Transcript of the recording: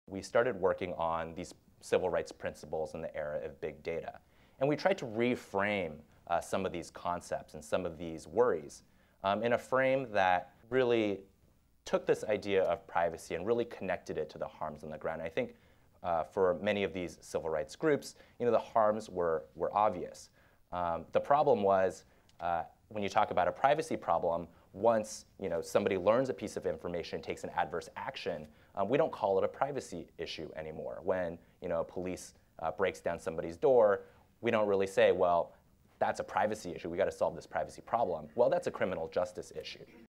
we started working on these civil rights principles in the era of big data. And we tried to reframe some of these concepts and some of these worries in a frame that really took this idea of privacy and really connected it to the harms on the ground. And I think for many of these civil rights groups, the harms were obvious. The problem was when you talk about a privacy problem, once somebody learns a piece of information, takes an adverse action, we don't call it a privacy issue anymore. When police breaks down somebody's door, we don't really say, well, that's a privacy issue. We got to solve this privacy problem. Well, that's a criminal justice issue.